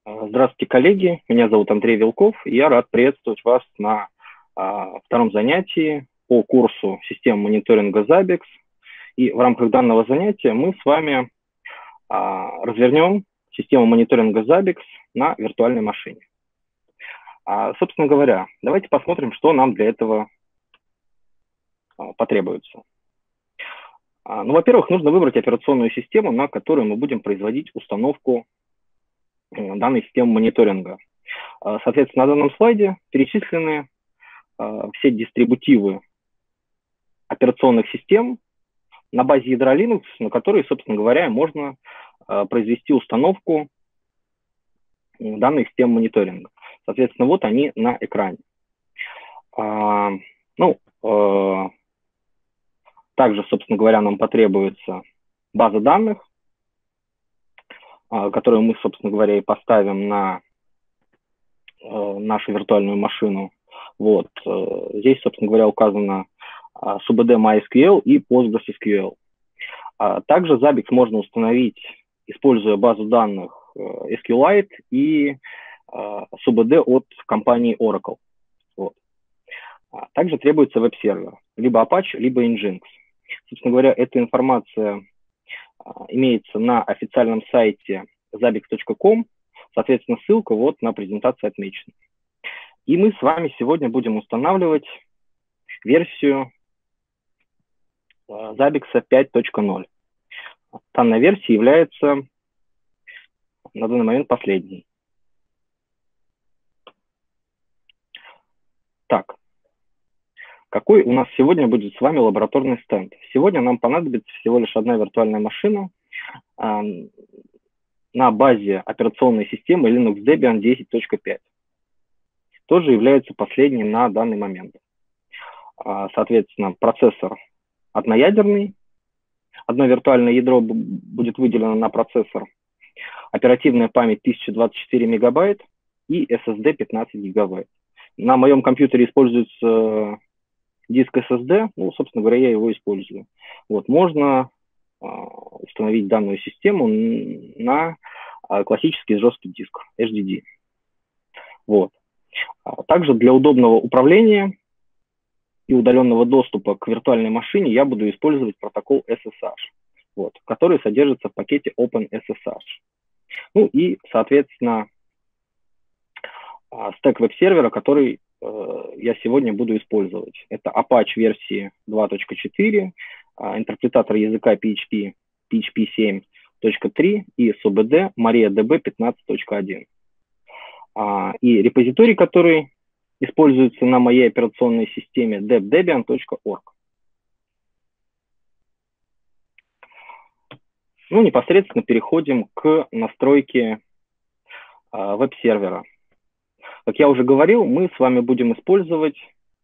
Здравствуйте, коллеги. Меня зовут Андрей Вилков, и я рад приветствовать вас на втором занятии по курсу системы мониторинга Zabbix. И в рамках данного занятия мы с вами развернем систему мониторинга Zabbix на виртуальной машине. Собственно говоря, давайте посмотрим, что нам для этого потребуется. Ну, во-первых, нужно выбрать операционную систему, на которой мы будем производить установку данной системы мониторинга. Соответственно, на данном слайде перечислены все дистрибутивы операционных систем на базе ядра Linux, на которые, собственно говоря, можно произвести установку данной системы мониторинга. Соответственно, вот они на экране. Также, собственно говоря, нам потребуется база данных, которую мы, собственно говоря, и поставим на нашу виртуальную машину. Вот. Здесь, собственно говоря, указано SUBD MySQL и PostgreSQL. Также Zabbix можно установить, используя базу данных SQLite и SUBD от компании Oracle. Вот. Также требуется веб-сервер, либо Apache, либо Nginx. Собственно говоря, эта информация имеется на официальном сайте zabbix.com, соответственно, ссылка вот на презентации отмечена. И мы с вами сегодня будем устанавливать версию Zabbix 5.0. Данная версия является на данный момент последней. Так, какой у нас сегодня будет с вами лабораторный стенд? Сегодня нам понадобится всего лишь одна виртуальная машина на базе операционной системы Linux Debian 10.5. Тоже является последней на данный момент. Соответственно, процессор одноядерный, одно виртуальное ядро будет выделено на процессор, оперативная память 1024 мегабайт и SSD 15 гигабайт. На моем компьютере используется диск SSD, ну, собственно говоря, я его использую. Вот, можно установить данную систему на классический жесткий диск HDD. Вот. Также для удобного управления и удаленного доступа к виртуальной машине я буду использовать протокол SSH, вот, который содержится в пакете OpenSSH. Ну и, соответственно, стек веб-сервера, который я сегодня буду использовать. Это Apache версии 2.4, интерпретатор языка PHP 7.3 и SUBD MariaDB 15.1. И репозиторий, который используется на моей операционной системе, debdebian.org. Ну, непосредственно переходим к настройке веб-сервера. Как я уже говорил, мы с вами будем использовать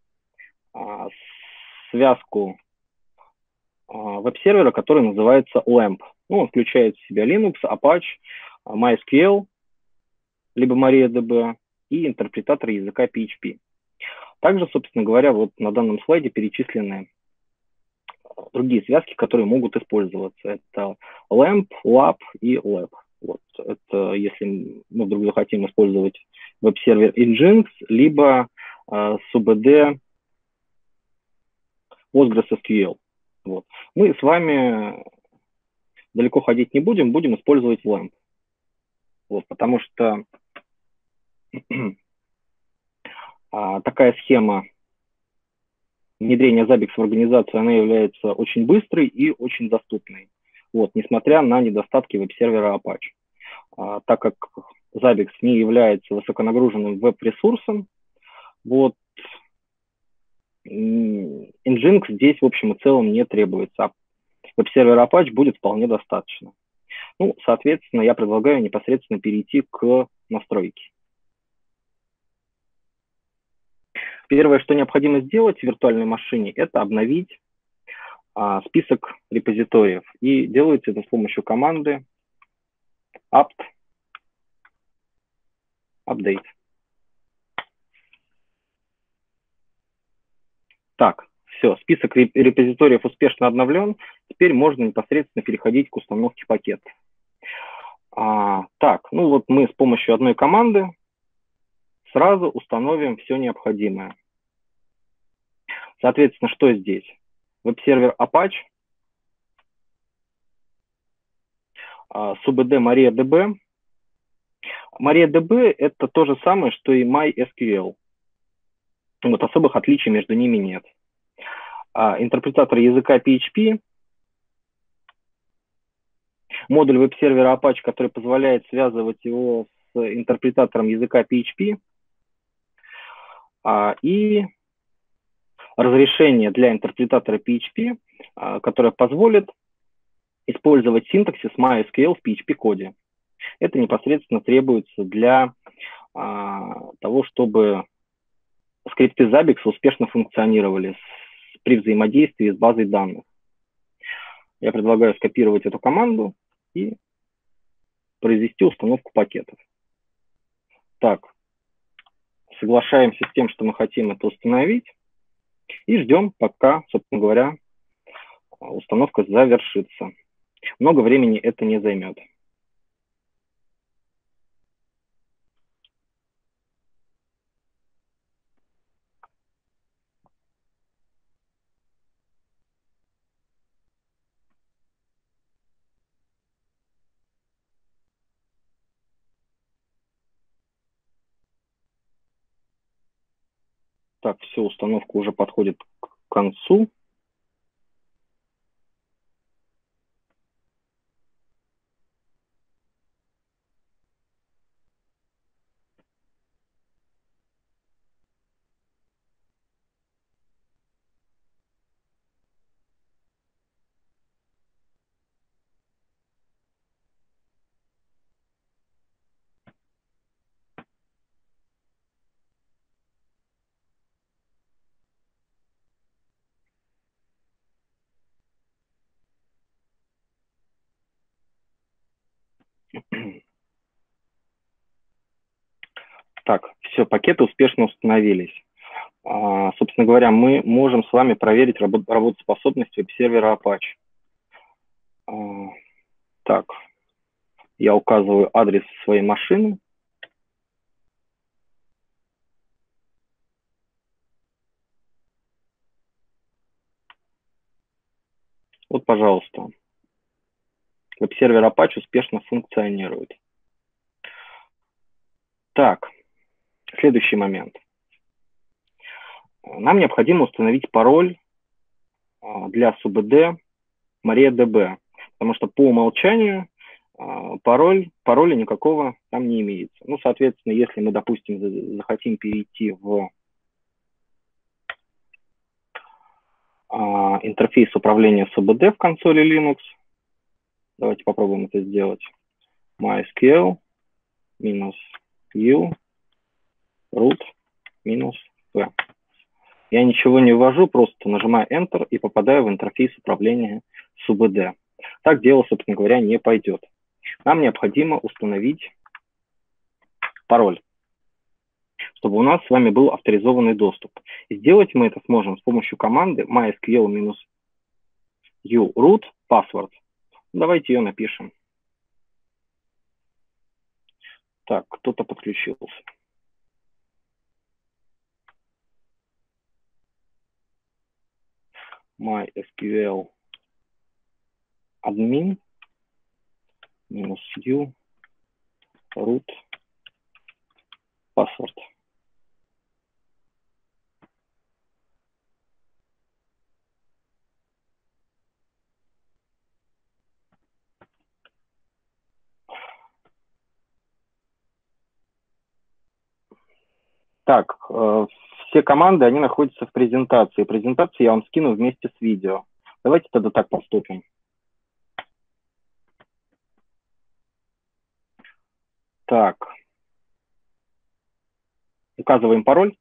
связку веб-сервера, который называется LAMP. Ну, он включает в себя Linux, Apache, MySQL, либо MariaDB и интерпретатор языка PHP. Также, собственно говоря, вот на данном слайде перечислены другие связки, которые могут использоваться. Это LAMP, LAP и LAP. Вот. Это если мы вдруг захотим использовать веб-сервер Nginx, либо SUBD PostgreSQL. Вот. Мы с вами далеко ходить не будем, будем использовать LAMP. Вот, потому что такая схема внедрения Zabbix в организацию, она является очень быстрой и очень доступной. Вот, несмотря на недостатки веб-сервера Apache. Так как Zabbix не является высоконагруженным веб-ресурсом, вот, Nginx здесь в общем и целом не требуется. Веб-сервера Apache будет вполне достаточно. Ну, соответственно, я предлагаю непосредственно перейти к настройке. Первое, что необходимо сделать в виртуальной машине, это обновить список репозиториев. И делается это с помощью команды apt update. Так, все, список репозиториев успешно обновлен. Теперь можно непосредственно переходить к установке пакетов. Так, ну вот мы с помощью одной команды сразу установим все необходимое. Соответственно, что здесь? Веб-сервер Apache, SUBD MariaDB. MariaDB – это то же самое, что и MySQL. Вот особых отличий между ними нет. Интерпретатор языка PHP, модуль веб-сервера Apache, который позволяет связывать его с интерпретатором языка PHP, и разрешение для интерпретатора PHP, которое позволит использовать синтаксис MySQL в PHP-коде. Это непосредственно требуется для того, чтобы скрипты Zabbix успешно функционировали при взаимодействии с базой данных. Я предлагаю скопировать эту команду и произвести установку пакетов. Так, соглашаемся с тем, что мы хотим это установить, и ждем, пока, собственно говоря, установка завершится. Много времени это не займет. Так, все, установка уже подходит к концу. Так, все, пакеты успешно установились. Собственно говоря, мы можем с вами проверить работоспособность веб-сервера Apache. Так, я указываю адрес своей машины. Вот, пожалуйста. Веб-сервер Apache успешно функционирует. Так, следующий момент. Нам необходимо установить пароль для SUBD MariaDB, потому что по умолчанию пароля никакого там не имеется. Ну, соответственно, если мы, допустим, захотим перейти в интерфейс управления SUBD в консоли Linux, давайте попробуем это сделать. MySQL -u root -p. Я ничего не ввожу, просто нажимаю Enter и попадаю в интерфейс управления SUBD. Так дело, собственно говоря, не пойдет. Нам необходимо установить пароль, чтобы у нас с вами был авторизованный доступ. И сделать мы это сможем с помощью команды MySQL -u root password. Давайте ее напишем. Так, кто-то подключился. MySQL admin -u root password. Так, все команды, они находятся в презентации. Презентацию я вам скину вместе с видео. Давайте тогда так поступим. Так. Указываем пароль.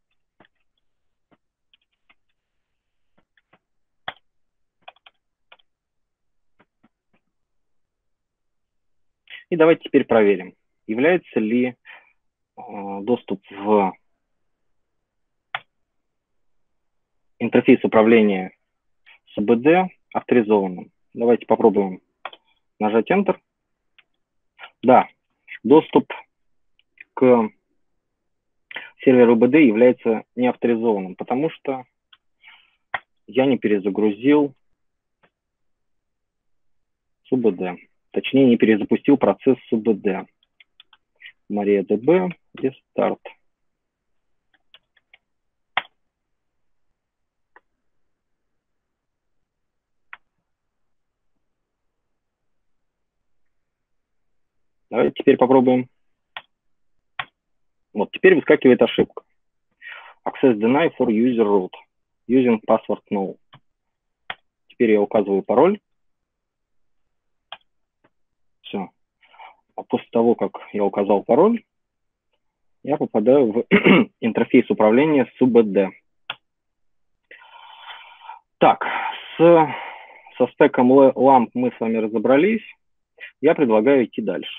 И давайте теперь проверим, является ли доступ в интерфейс управления SUBD авторизованным. Давайте попробуем нажать Enter. Да, Доступ к серверу УБД является неавторизованным, потому что я не перезагрузил с УБД. Точнее, не перезапустил процесс с УБД. MariaDB, рестарт. Давайте теперь попробуем. Вот, теперь выскакивает ошибка. Access deny for user root. Using password no. Теперь я указываю пароль. Все. А после того, как я указал пароль, я попадаю в интерфейс управления с УБД. Так, со стеком ламп мы с вами разобрались. Я предлагаю идти дальше.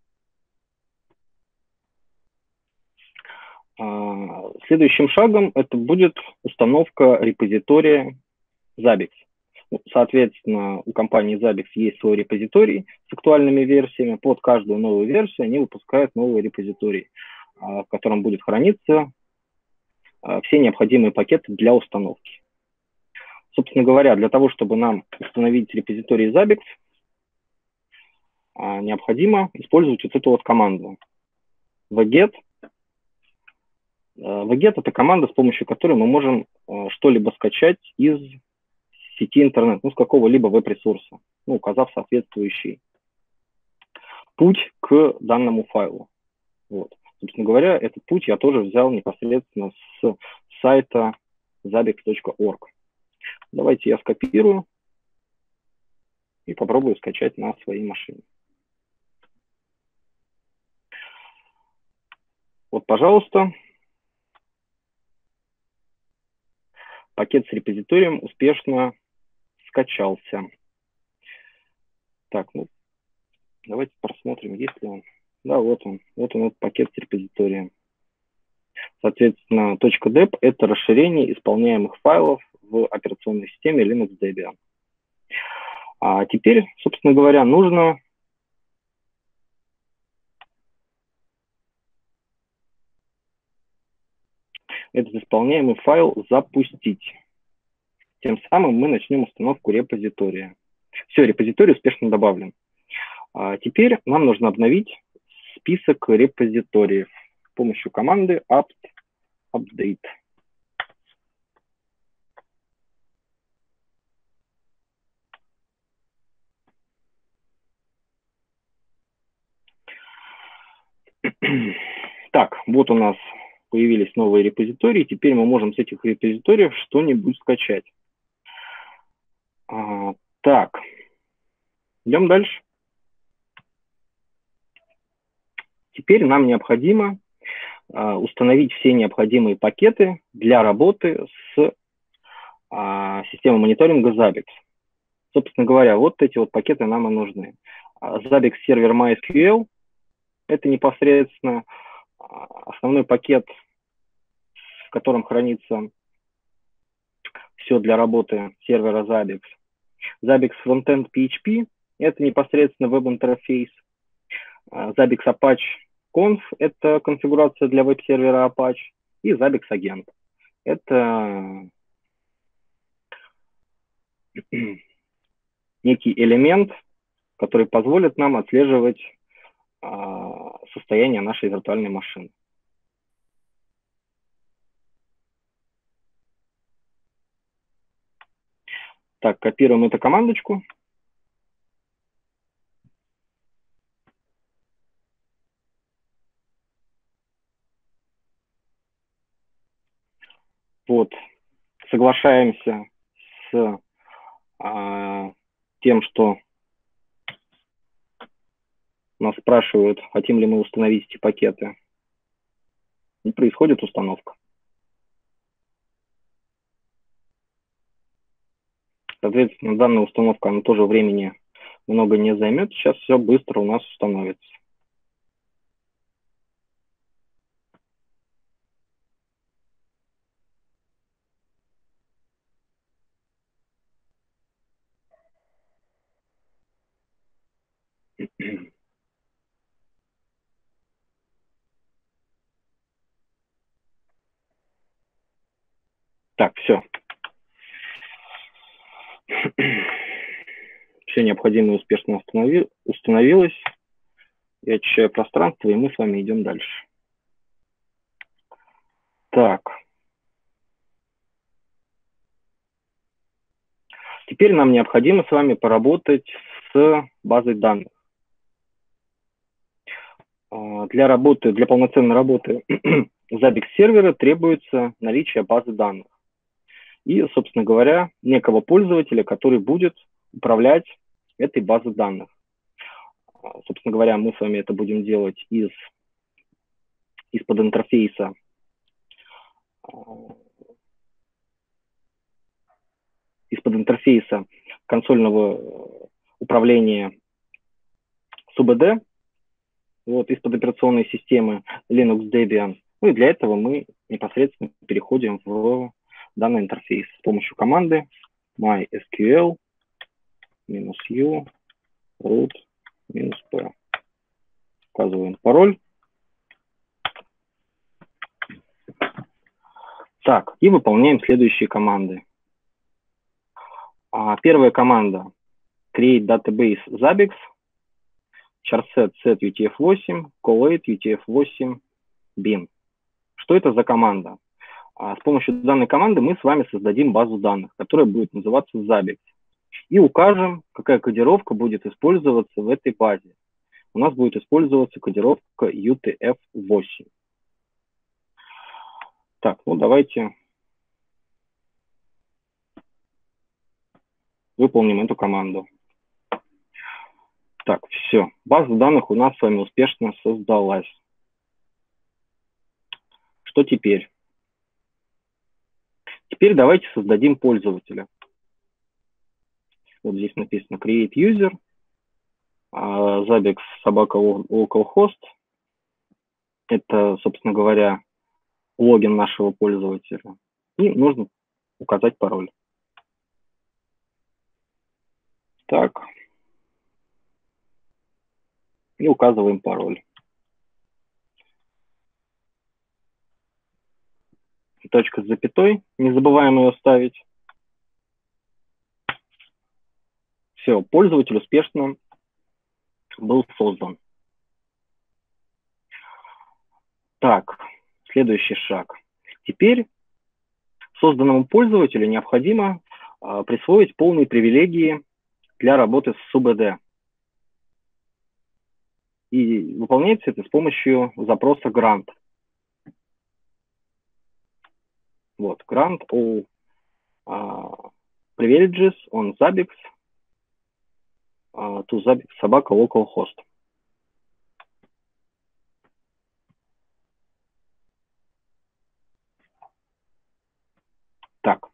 Следующим шагом это будет установка репозитория Zabbix. Соответственно, у компании Zabbix есть свой репозиторий с актуальными версиями. Под каждую новую версию они выпускают новый репозиторий, в котором будет храниться все необходимые пакеты для установки. Собственно говоря, для того, чтобы нам установить репозиторий Zabbix, необходимо использовать вот эту вот команду wget. Wget – это команда, с помощью которой мы можем что-либо скачать из сети интернет, с какого-либо веб-ресурса, указав соответствующий путь к данному файлу. Вот. Собственно говоря, этот путь я тоже взял непосредственно с сайта zabbix.org. Давайте я скопирую и попробую скачать на своей машине. Вот, пожалуйста, пакет с репозиторием успешно скачался. Так, давайте просмотрим, есть ли он. Да, вот он этот пакет с репозиторием. Соответственно, .deb – это расширение исполняемых файлов в операционной системе Linux Debian. А теперь, собственно говоря, нужно этот исполняемый файл запустить. Тем самым мы начнем установку репозитория. Все, репозиторий успешно добавлен. А теперь нам нужно обновить список репозиториев с помощью команды apt-update. Так, вот у нас появились новые репозитории. Теперь мы можем с этих репозиториев что-нибудь скачать. Так, идем дальше. Теперь нам необходимо установить все необходимые пакеты для работы с системой мониторинга Zabbix. Собственно говоря, вот эти вот пакеты нам и нужны. Zabbix сервер MySQL – это непосредственно основной пакет, в котором хранится все для работы сервера Zabbix. Zabbix Frontend PHP – это непосредственно веб-интерфейс. Zabbix Apache Conf – это конфигурация для веб-сервера Apache. И Zabbix Agent – это некий элемент, который позволит нам отслеживать состояние нашей виртуальной машины. Так, копируем эту командочку. Вот, соглашаемся с тем, что нас спрашивают, хотим ли мы установить эти пакеты. И происходит установка. Соответственно, данная установка, она тоже времени много не займет. Сейчас все быстро у нас установится. Так, все. Все необходимое успешно установилось. Я очищаю пространство, и мы с вами идем дальше. Так. Теперь нам необходимо с вами поработать с базой данных. Для полноценной работы Zabbix сервера требуется наличие базы данных. И, собственно говоря, некого пользователя, который будет управлять этой базой данных. Собственно говоря, мы с вами это будем делать из-под интерфейса консольного управления СУБД, вот, из-под операционной системы Linux Debian. Ну и для этого мы непосредственно переходим в данный интерфейс с помощью команды mysql-u root-p. Указываем пароль. Так, и выполняем следующие команды. Первая команда create database Zabbix, charset set UTF-8, collate UTF-8 bin. Что это за команда? С помощью данной команды мы с вами создадим базу данных, которая будет называться Zabbix. И укажем, какая кодировка будет использоваться в этой базе. У нас будет использоваться кодировка UTF-8. Так, ну давайте выполним эту команду. Так, все. База данных у нас с вами успешно создалась. Что теперь? Теперь давайте создадим пользователя. Вот здесь написано create user, Zabbix собака localhost. Это, собственно говоря, логин нашего пользователя. И нужно указать пароль. Так. И указываем пароль. Точка с запятой. Не забываем ее ставить. Все, пользователь успешно был создан. Так, следующий шаг. Теперь созданному пользователю необходимо присвоить полные привилегии для работы с СУБД. И выполняется это с помощью запроса grant. Вот, grant all privileges on Zabbix to Zabbix собака localhost. Так.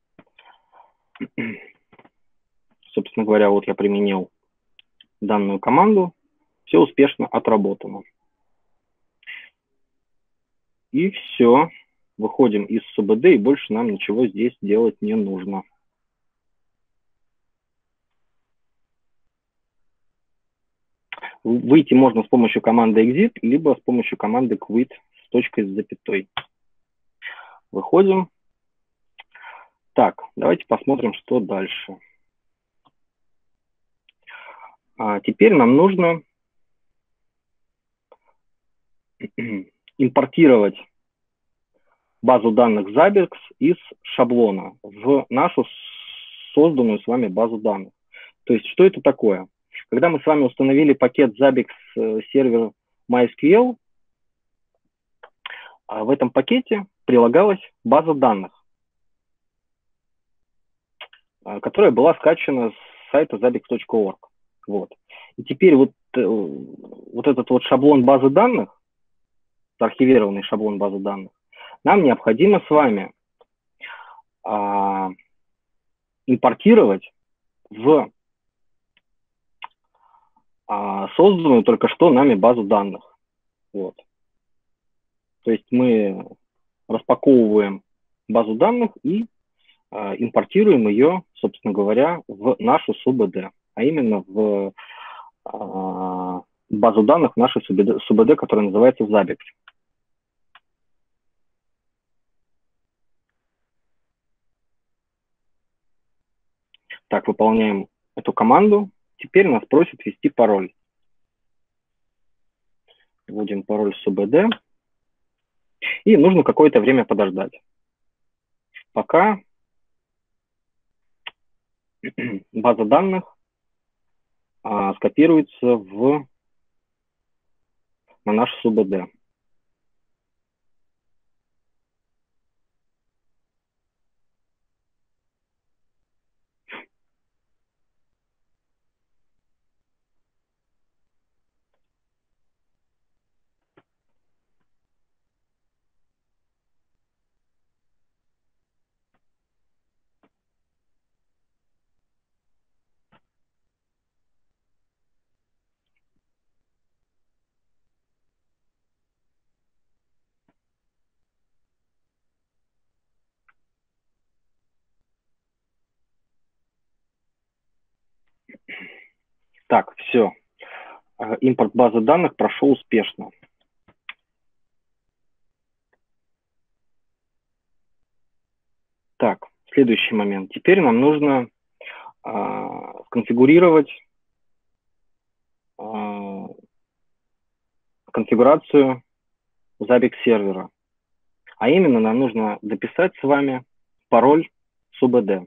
Собственно говоря, вот я применил данную команду. Все успешно отработано. И все. Выходим из СУБД, и больше нам ничего здесь делать не нужно. Выйти можно с помощью команды exit, либо с помощью команды quit с точкой с запятой. Выходим. Так, давайте посмотрим, что дальше. Теперь нам нужно импортировать базу данных Zabbix из шаблона в нашу созданную с вами базу данных. То есть, что это такое? Когда мы с вами установили пакет Zabbix сервер MySQL, в этом пакете прилагалась база данных, которая была скачана с сайта zabbix.org. Вот. И теперь вот этот вот шаблон базы данных, архивированный шаблон базы данных, нам необходимо с вами импортировать в созданную только что нами базу данных. Вот. То есть мы распаковываем базу данных и импортируем ее, собственно говоря, в нашу СУБД, а именно в базу данных нашей СУБД, которая называется Zabbix. Так, выполняем эту команду. Теперь нас просит ввести пароль. Вводим пароль СУБД. И нужно какое-то время подождать, пока база данных скопируется на наш СУБД. Так, все. Импорт базы данных прошел успешно. Так, следующий момент. Теперь нам нужно сконфигурировать конфигурацию Zabbix сервера. А именно нам нужно дописать с вами пароль СУБД.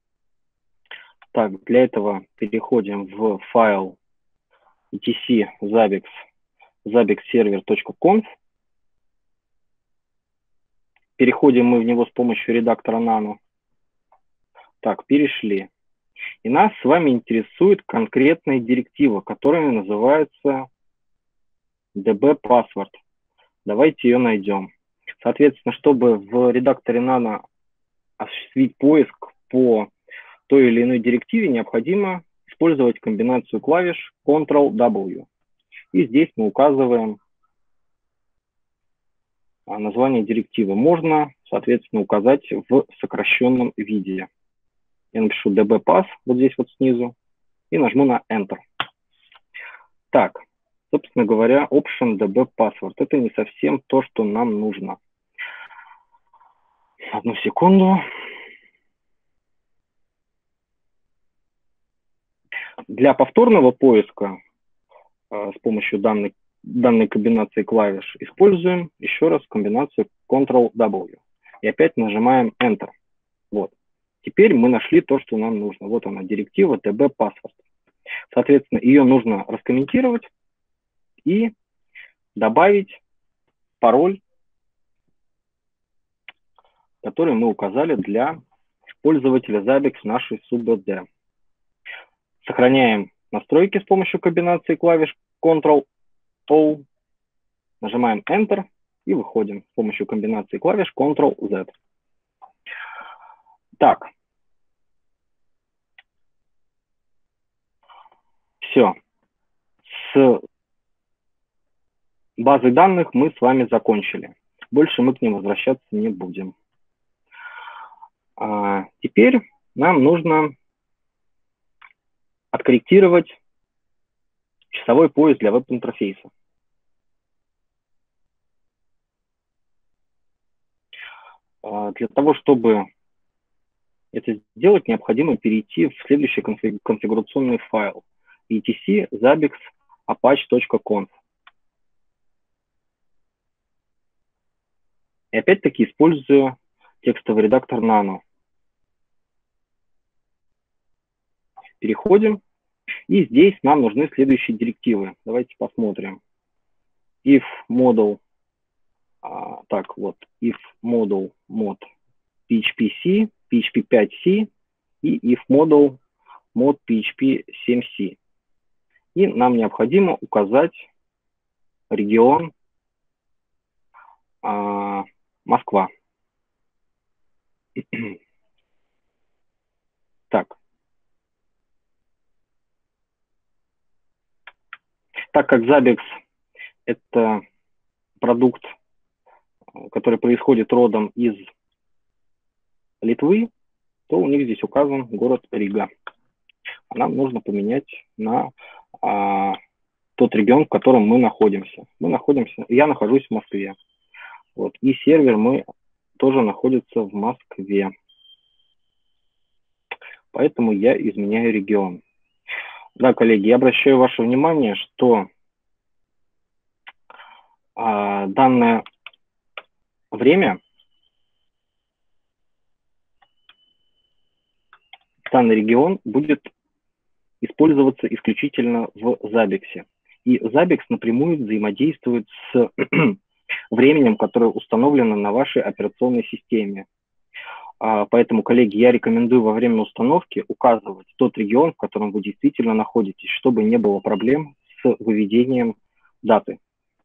Так, для этого переходим в файл etc zabbixserver.conf. Переходим мы в него с помощью редактора Nano. Так, перешли. И нас с вами интересует конкретная директива, которая называется db-password. Давайте ее найдем. Соответственно, чтобы в редакторе Nano осуществить поиск по той или иной директиве, необходимо использовать комбинацию клавиш Ctrl-W. И здесь мы указываем название директивы. Можно, соответственно, указать в сокращенном виде. Я напишу db-pass вот здесь вот снизу и нажму на Enter. Так, собственно говоря, option db-password. Это не совсем то, что нам нужно. Одну секунду. Для повторного поиска с помощью данной комбинации клавиш используем еще раз комбинацию Ctrl-W. И опять нажимаем Enter. Вот. Теперь мы нашли то, что нам нужно. Вот она, директива db-password. Соответственно, ее нужно раскомментировать и добавить пароль, который мы указали для пользователя Zabbix нашей СУБД. Сохраняем настройки с помощью комбинации клавиш Ctrl-O, нажимаем Enter и выходим с помощью комбинации клавиш Ctrl-Z. Так. Все. С базой данных мы с вами закончили. Больше мы к ним возвращаться не будем. Теперь нам нужно откорректировать часовой пояс для веб-интерфейса. Для того, чтобы это сделать, необходимо перейти в следующий конфигурационный файл etc zabbix-apache.conf. И опять-таки использую текстовый редактор Nano. Переходим. И здесь нам нужны следующие директивы. Давайте посмотрим. If model, так вот, if model mod PHP-C, PHP-5C и if model mod PHP-7C. И нам необходимо указать регион Москва. Так. Так как Zabbix – это продукт, который происходит родом из Литвы, то у них здесь указан город Рига. А нам нужно поменять на тот регион, в котором мы находимся. Я нахожусь в Москве. Вот, и сервер мы тоже находится в Москве. поэтому я изменяю регион. Да, коллеги, я обращаю ваше внимание, что данное время, данный регион будет использоваться исключительно в Zabbix. И Zabbix напрямую взаимодействует с временем, которое установлено на вашей операционной системе. Поэтому, коллеги, я рекомендую во время установки указывать тот регион, в котором вы действительно находитесь, чтобы не было проблем с выведением даты.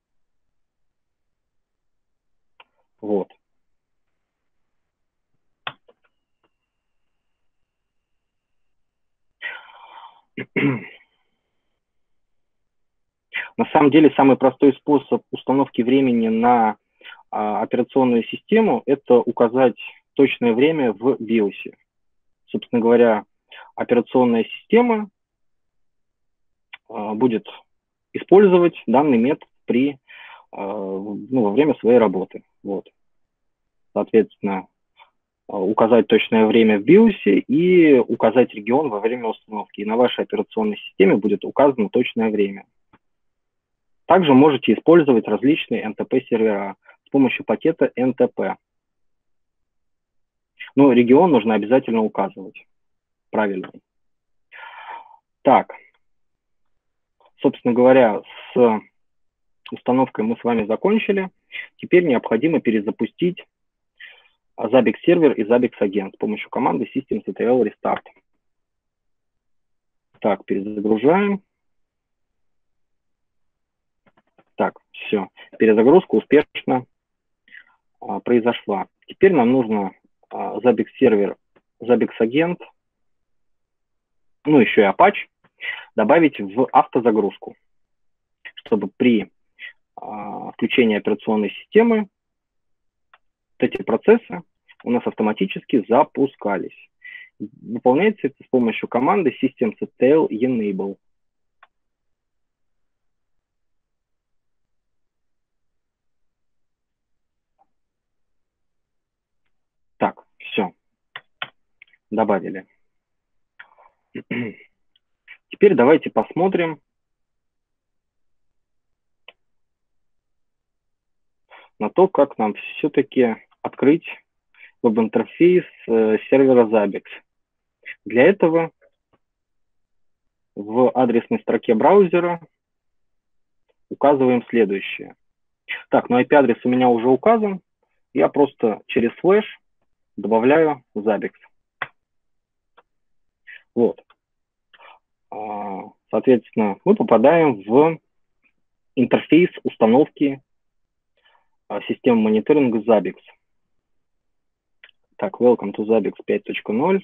Вот. На самом деле, самый простой способ установки времени на операционную систему – это указать точное время в BIOS. Собственно говоря, операционная система будет использовать данный метод во время своей работы. Вот. Соответственно, указать точное время в BIOS и указать регион во время установки. И на вашей операционной системе будет указано точное время. Также можете использовать различные NTP-сервера с помощью пакета NTP. Но регион нужно обязательно указывать правильный. Так, собственно говоря, с установкой мы с вами закончили. Теперь необходимо перезапустить Zabbix сервер и Zabbix агент с помощью команды systemctl restart. Так, перезагружаем. Так, все. Перезагрузка успешно произошла. Теперь нам нужно Zabbix сервер, Zabbix агент, ну еще и Apache, добавить в автозагрузку, чтобы при включении операционной системы эти процессы у нас автоматически запускались. Выполняется это с помощью команды systemctl enable. Так, все. Добавили. Теперь давайте посмотрим на то, как нам все-таки открыть веб-интерфейс сервера Zabbix. Для этого в адресной строке браузера указываем следующее. Так, ну IP-адрес у меня уже указан. Я просто через слэш добавляю Zabbix. Вот. Соответственно, мы попадаем в интерфейс установки системы мониторинга Zabbix. Так, welcome to Zabbix 5.0.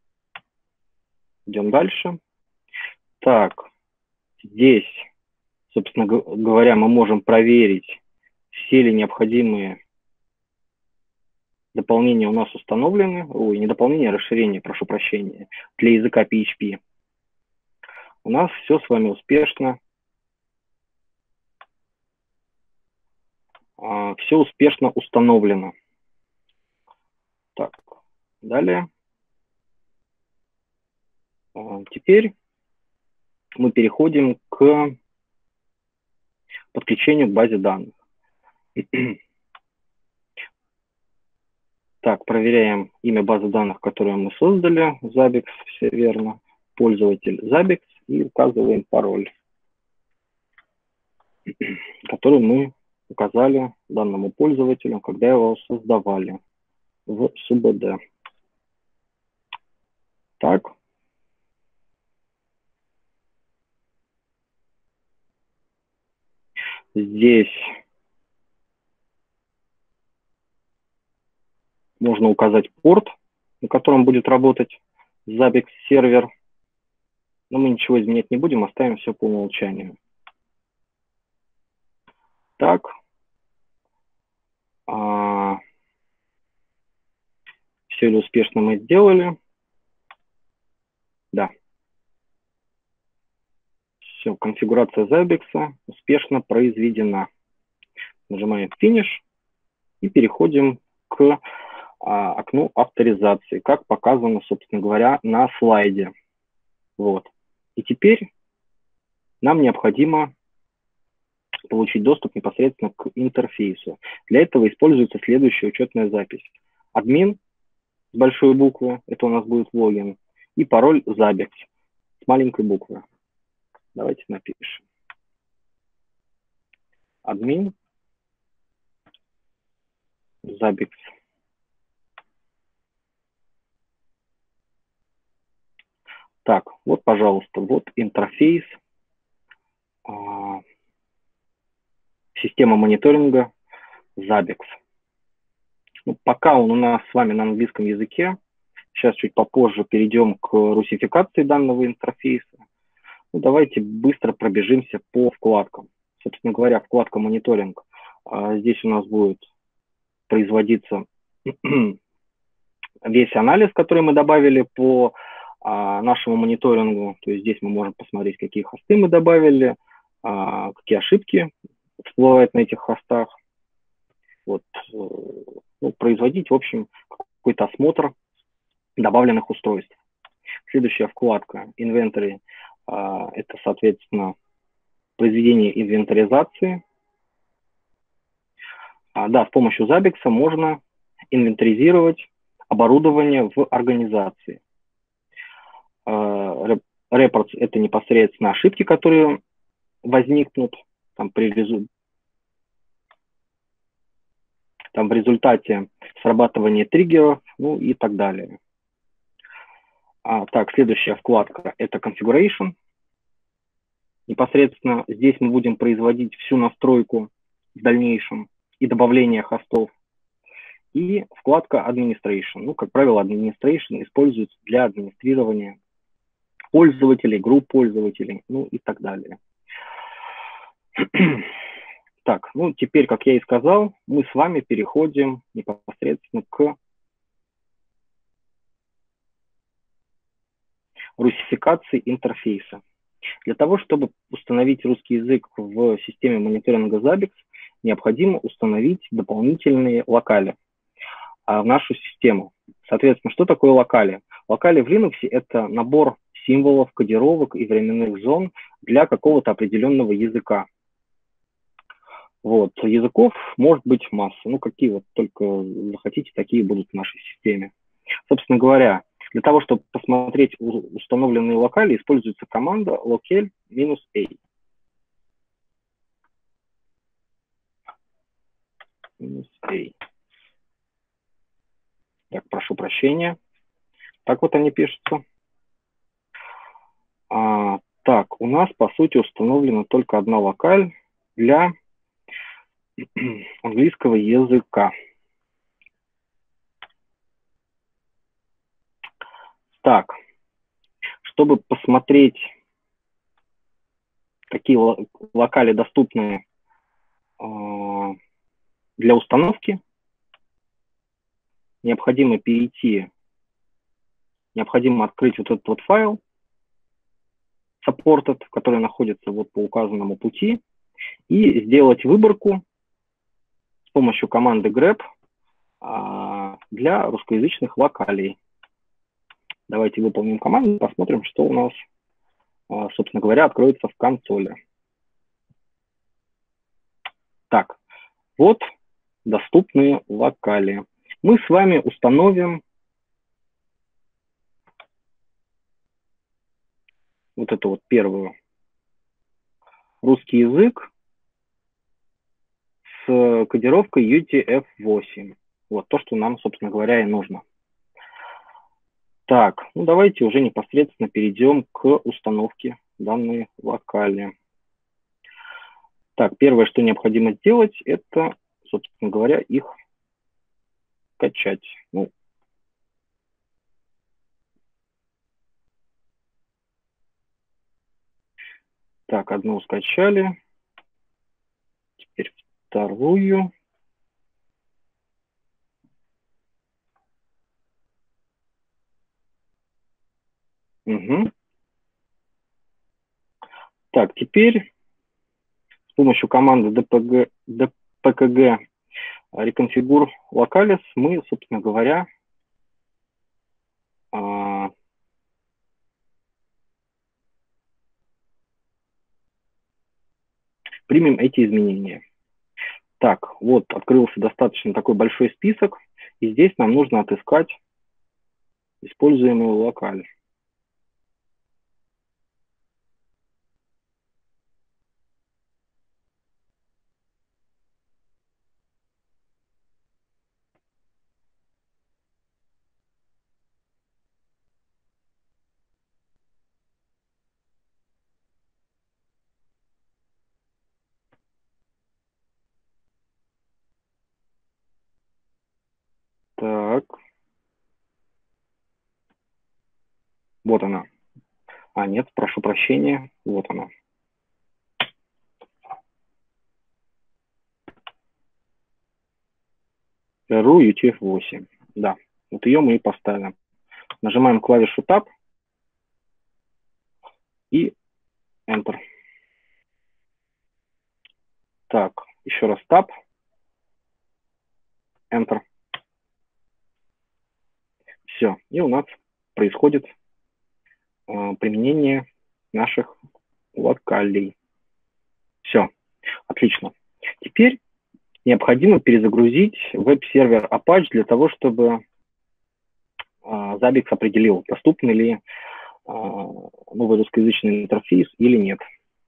Идем дальше. Так, здесь, собственно говоря, мы можем проверить, все ли необходимые дополнения у нас установлены. Ой, не дополнения, а расширения, прошу прощения, для языка PHP. У нас все с вами успешно. Все успешно установлено. Так, далее. Теперь мы переходим к подключению к базе данных. Так, проверяем имя базы данных, которую мы создали. Zabbix, все верно. Пользователь Zabbix и указываем пароль, который мы указали данному пользователю, когда его создавали в СУБД. Так. Здесь можно указать порт, на котором будет работать Zabbix сервер. Но мы ничего изменять не будем, оставим все по умолчанию. Так. Все ли успешно мы сделали? Да. Все, конфигурация Zabbix успешно произведена. Нажимаем Finish и переходим к окну авторизации, как показано, собственно говоря, на слайде. Вот. И теперь нам необходимо получить доступ непосредственно к интерфейсу. Для этого используется следующая учетная запись. Админ с большой буквы, это у нас будет логин, и пароль Zabbix с маленькой буквы. Давайте напишем. Админ Zabbix. Так, вот, пожалуйста, вот интерфейс система мониторинга Zabbix. Ну, пока он у нас с вами на английском языке, сейчас чуть попозже перейдем к русификации данного интерфейса. Ну, давайте быстро пробежимся по вкладкам. Собственно говоря, вкладка мониторинг. Здесь у нас будет производиться весь анализ, который мы добавили по нашему мониторингу. То есть здесь мы можем посмотреть, какие хосты мы добавили, какие ошибки всплывают на этих хостах. Вот, ну, производить, в общем, какой-то осмотр добавленных устройств. Следующая вкладка Inventory – это, соответственно, произведение инвентаризации. Да, с помощью Zabbix можно инвентаризировать оборудование в организации. Reports – это непосредственно ошибки, которые возникнут там, в результате срабатывания триггеров, ну и так далее. Так, следующая вкладка – это Configuration. Непосредственно здесь мы будем производить всю настройку в дальнейшем и добавление хостов. И вкладка Administration. Ну, как правило, Administration используется для администрирования пользователей, групп пользователей, ну и так далее. Так, ну теперь, как я и сказал, мы с вами переходим непосредственно к русификации интерфейса. Для того, чтобы установить русский язык в системе мониторинга Zabbix, необходимо установить дополнительные локали в нашу систему. Соответственно, что такое локали? Локали в Linux – это набор символов, кодировок и временных зон для какого-то определенного языка. Вот. Языков может быть масса. Ну, какие вот только захотите, такие будут в нашей системе. Собственно говоря, для того, чтобы посмотреть установленные локали, используется команда locale-a. Так, прошу прощения. Так вот они пишутся. Так, у нас, по сути, установлена только одна локаль для английского языка. Так, чтобы посмотреть, какие локали доступны для установки, необходимо открыть вот этот вот файл, supported, который находится вот по указанному пути, и сделать выборку с помощью команды grep для русскоязычных локалей. Давайте выполним команду, посмотрим, что у нас, собственно говоря, откроется в консоли. Так, вот доступные локали. Мы с вами установим вот эту вот первую. Русский язык с кодировкой UTF-8. Вот то, что нам, собственно говоря, и нужно. Так, ну давайте уже непосредственно перейдем к установке данной локали. Так, первое, что необходимо сделать, это, собственно говоря, их скачать. Ну, так, одну скачали. Теперь вторую. Угу. Так, теперь с помощью команды dpkg Reconfigure Localez мы, собственно говоря, примем эти изменения. Так, вот открылся достаточно такой большой список, и здесь нам нужно отыскать используемую локаль. Так, вот она. А, нет, прошу прощения, вот она. RU UTF-8. Да, вот ее мы и поставим. Нажимаем клавишу Tab и Enter. Так, еще раз Tab, Enter. Все, и у нас происходит применение наших локалей. Все, отлично. Теперь необходимо перезагрузить веб-сервер Apache для того, чтобы Zabbix определил, доступен ли новый русскоязычный интерфейс или нет.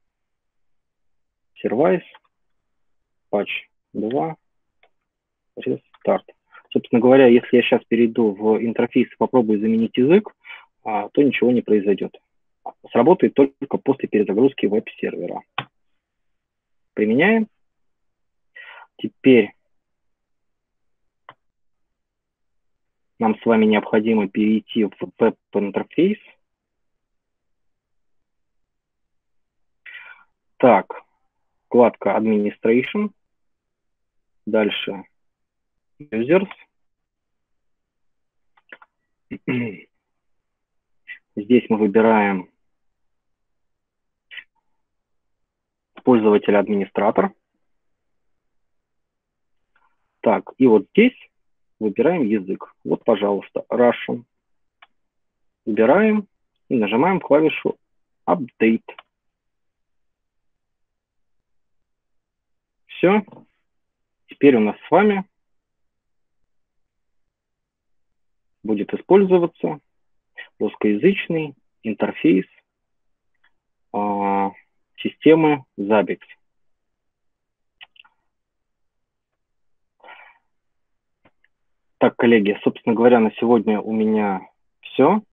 Service, Patch 2, Restart. Собственно говоря, если я сейчас перейду в интерфейс и попробую заменить язык, то ничего не произойдет. Сработает только после перезагрузки веб-сервера. Применяем. Теперь нам с вами необходимо перейти в веб-интерфейс. Так, вкладка Administration. Дальше Users. Здесь мы выбираем пользователя-администратор. Так, и вот здесь выбираем язык. Вот, пожалуйста, Russian. Выбираем и нажимаем клавишу Update. Все. Теперь у нас с вами будет использоваться русскоязычный интерфейс системы Zabbix. Так, коллеги, собственно говоря, на сегодня у меня все.